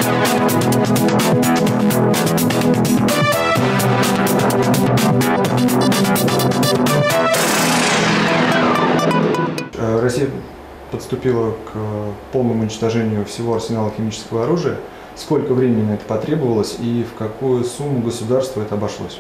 Россия подступила к полному уничтожению всего арсенала химического оружия. Сколько времени на это потребовалось и в какую сумму государству это обошлось?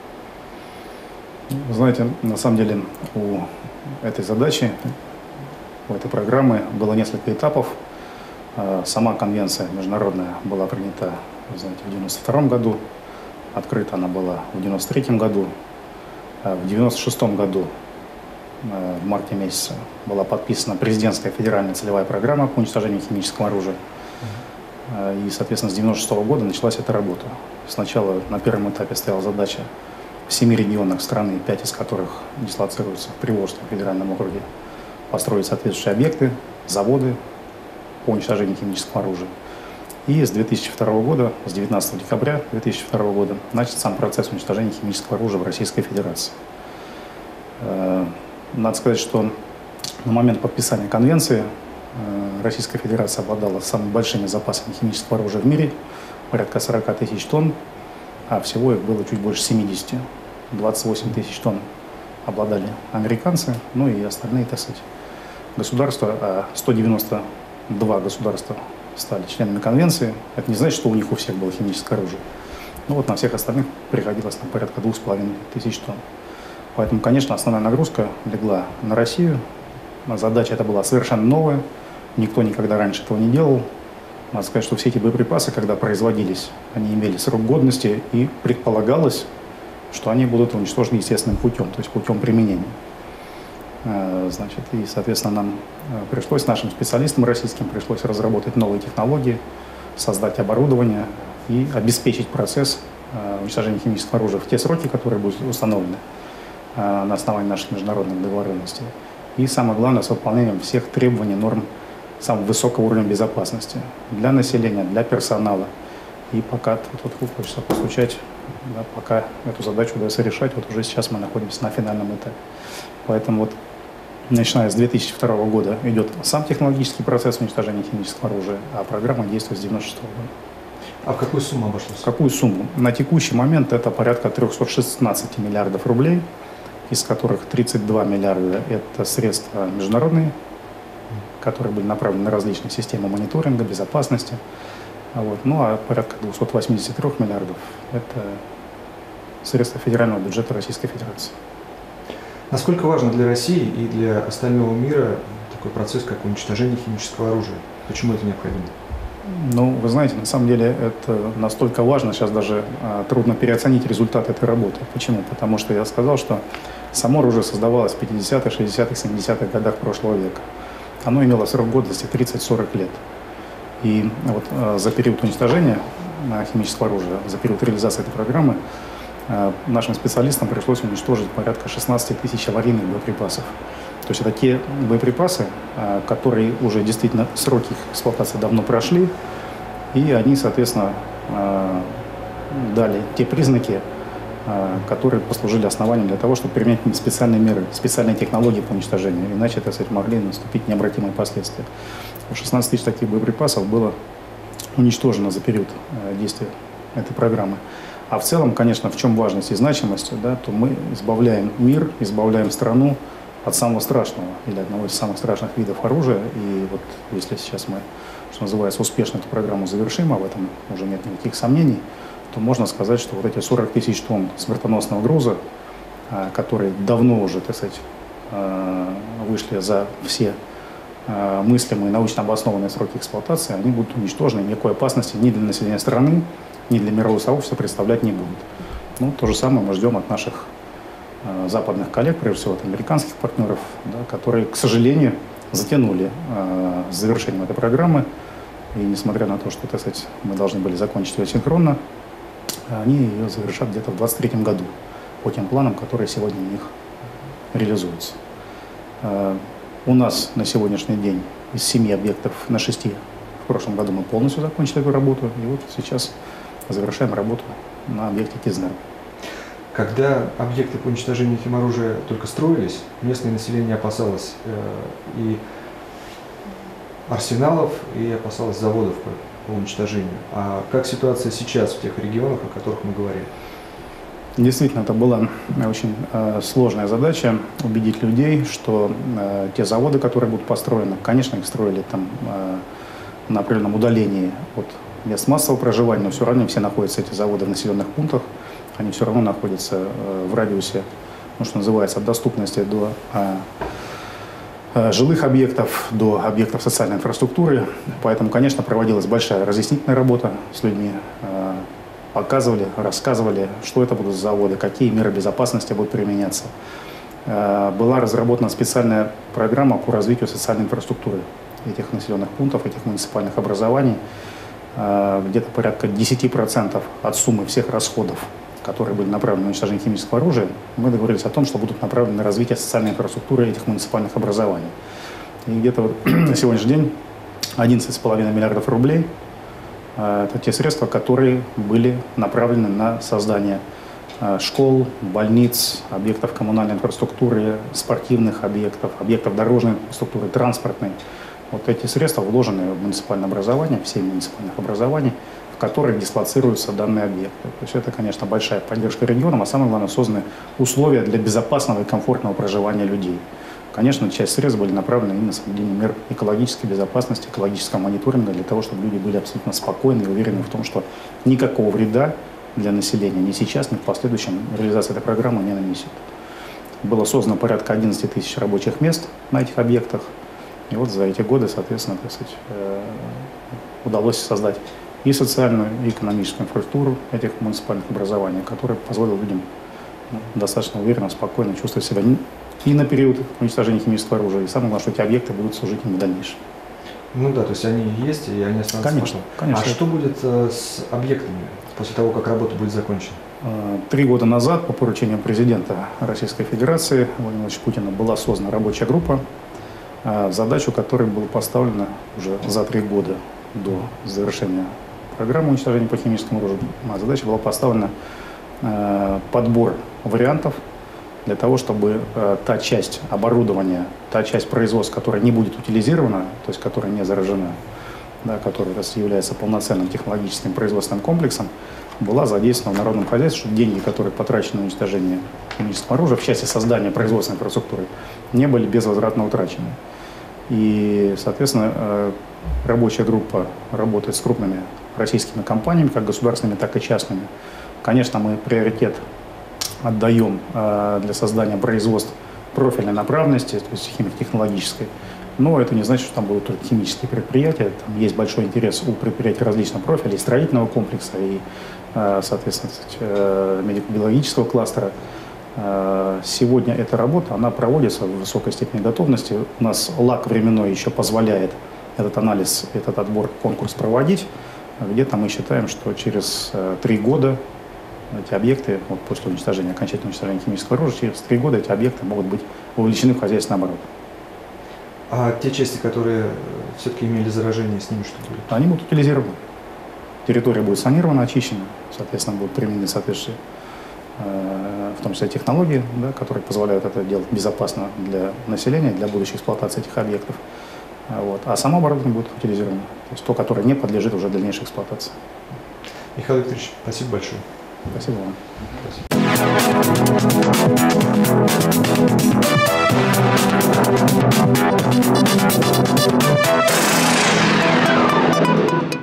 Вы знаете, на самом деле у этой задачи, у этой программы было несколько этапов. Сама конвенция международная была принята, вы знаете, в 1992 году, открыта она была в 1993 году, в 1996 году в марте месяце была подписана президентская федеральная целевая программа по уничтожению химического оружия. И, соответственно, с 1996 года началась эта работа. Сначала на первом этапе стояла задача в 7 регионах страны, 5 из которых дислоцируются в Приволжском федеральном округе, построить соответствующие объекты, заводы по уничтожению химического оружия. И с 2002 года, с 19 декабря 2002 года, начат сам процесс уничтожения химического оружия в Российской Федерации. Надо сказать, что на момент подписания конвенции Российская Федерация обладала самыми большими запасами химического оружия в мире, порядка 40 тысяч тонн, а всего их было чуть больше 70. 28 тысяч тонн обладали американцы, ну и остальные, так сказать, государства, 192 государства стали членами конвенции. Это не значит, что у них у всех было химическое оружие. Ну вот на всех остальных приходилось на порядка 2500 тонн. Поэтому, конечно, основная нагрузка легла на Россию. Задача эта была совершенно новая. Никто никогда раньше этого не делал. Надо сказать, что все эти боеприпасы, когда производились, они имели срок годности, и предполагалось, что они будут уничтожены естественным путем, то есть путем применения. Значит, и, соответственно, нам пришлось, нашим специалистам российским, пришлось разработать новые технологии, создать оборудование и обеспечить процесс уничтожения химического оружия в те сроки, которые будут установлены на основании наших международных договоренностей. И самое главное, с выполнением всех требований, норм самого высокого уровня безопасности для населения, для персонала. И пока, тут хочется постучать, да, пока эту задачу удается решать, вот уже сейчас мы находимся на финальном этапе. Поэтому вот, начиная с 2002 года идет сам технологический процесс уничтожения химического оружия, а программа действует с 1996 года. А в какую сумму обошлось? В какую сумму? На текущий момент это порядка 316 миллиардов рублей, из которых 32 миллиарда – это средства международные, которые были направлены на различные системы мониторинга, безопасности. Вот. Ну а порядка 283 миллиардов – это средства федерального бюджета Российской Федерации. Насколько важно для России и для остального мира такой процесс, как уничтожение химического оружия? Почему это необходимо? Ну, вы знаете, на самом деле это настолько важно, сейчас даже трудно переоценить результат этой работы. Почему? Потому что я сказал, что само оружие создавалось в 50-х, 60-х, 70-х годах прошлого века. Оно имело срок годности 30-40 лет. И вот за период уничтожения химического оружия, за период реализации этой программы, нашим специалистам пришлось уничтожить порядка 16 тысяч аварийных боеприпасов. То есть это те боеприпасы, которые уже действительно сроки их эксплуатации давно прошли, и они, соответственно, дали те признаки, которые послужили основанием для того, чтобы применять специальные меры, специальные технологии по уничтожению. Иначе, так сказать, могли наступить необратимые последствия. 16 тысяч таких боеприпасов было уничтожено за период действия этой программы. А в целом, конечно, в чем важность и значимость, да, то мы избавляем мир, избавляем страну от самого страшного или одного из самых страшных видов оружия. И вот если сейчас мы, что называется, успешно эту программу завершим, а в этом уже нет никаких сомнений, то можно сказать, что вот эти 40 тысяч тонн смертоносного груза, которые давно уже, так сказать, вышли за все мыслимые научно обоснованные сроки эксплуатации, они будут уничтожены, никакой опасности ни для населения страны, ни для мирового сообщества представлять не будут. Ну, то же самое мы ждем от наших западных коллег, прежде всего от американских партнеров, да, которые, к сожалению, затянули с завершением этой программы. И несмотря на то, что, так сказать, мы должны были закончить ее синхронно, они ее завершат где-то в 2023 году по тем планам, которые сегодня у них реализуются. У нас на сегодняшний день из 7 объектов на 6 в прошлом году мы полностью закончили эту работу. И вот сейчас завершаем работу на объекте Кизнер. Когда объекты по уничтожению химоружия только строились, местное население опасалось и арсеналов, и опасалось заводов по по уничтожению. А как ситуация сейчас в тех регионах, о которых мы говорили? Действительно, это была очень сложная задача убедить людей, что те заводы, которые будут построены, конечно, их строили там на определенном удалении от мест массового проживания, но все равно все находятся, эти заводы, в населенных пунктах, они все равно находятся в радиусе, ну, что называется, от доступности до жилых объектов, до объектов социальной инфраструктуры. Поэтому, конечно, проводилась большая разъяснительная работа с людьми, показывали, рассказывали, что это будут за заводы, какие меры безопасности будут применяться. Была разработана специальная программа по развитию социальной инфраструктуры этих населенных пунктов, этих муниципальных образований. Где-то порядка 10% от суммы всех расходов, которые были направлены на уничтожение химического оружия, мы договорились о том, что будут направлены на развитие социальной инфраструктуры этих муниципальных образований. И где-то вот на сегодняшний день 11,5 миллиардов рублей – это те средства, которые были направлены на создание школ, больниц, объектов коммунальной инфраструктуры, спортивных объектов, объектов дорожной инфраструктуры, транспортной. Вот эти средства вложены в муниципальное образование, в 7 муниципальных образований, в которых дислоцируются данные объекты. То есть это, конечно, большая поддержка регионам, а самое главное, созданы условия для безопасного и комфортного проживания людей. Конечно, часть средств были направлены и на соблюдение мер экологической безопасности, экологического мониторинга, для того, чтобы люди были абсолютно спокойны и уверены в том, что никакого вреда для населения ни сейчас, ни в последующем реализация этой программы не нанесет. Было создано порядка 11 тысяч рабочих мест на этих объектах. И вот за эти годы, соответственно, так сказать, удалось создать и социальную, и экономическую инфраструктуру этих муниципальных образований, которая позволила людям достаточно уверенно, спокойно чувствовать себя и на период уничтожения химического оружия, и самое главное, что эти объекты будут служить им в дальнейшем. Ну да, то есть они есть, и они останутся. Конечно, конечно. А что будет с объектами после того, как работа будет закончена? 3 года назад по поручению президента Российской Федерации Владимира Владимировича Путина была создана рабочая группа, задачу которой была поставлена уже за 3 года до завершения программы уничтожения по химическому оружию. Задача была поставлена подбор вариантов для того, чтобы та часть оборудования, та часть производства, которая не будет утилизирована, то есть которая не заражена, да, которая является полноценным технологическим производственным комплексом, была задействована в народном хозяйстве, чтобы деньги, которые потрачены на уничтожение химического оружия в части создания производственной инфраструктуры, не были безвозвратно утрачены. И, соответственно, рабочая группа работает с крупными российскими компаниями, как государственными, так и частными. Конечно, мы приоритет отдаем для создания производств профильной направленности, то есть химико-технологической. Но это не значит, что там будут только химические предприятия. Там есть большой интерес у предприятий различного профиля, и строительного комплекса, и, соответственно, медико-биологического кластера. Сегодня эта работа, она проводится в высокой степени готовности. У нас лаг временной еще позволяет этот анализ, этот отбор, конкурс проводить. Где-то мы считаем, что через 3 года эти объекты, вот после уничтожения, окончательного уничтожения химического оружия, через 3 года эти объекты могут быть вовлечены в хозяйственный оборот. А те части, которые все-таки имели заражение, с ними что будет? Они будут утилизированы. Территория будет санирована, очищена, соответственно, будут применены соответствующие, в том числе технологии, да, которые позволяют это делать безопасно для населения, для будущей эксплуатации этих объектов. Вот. А само оборудование будет утилизировано, то есть то, которое не подлежит уже дальнейшей эксплуатации. Михаил Викторович, спасибо большое. Спасибо вам. Спасибо.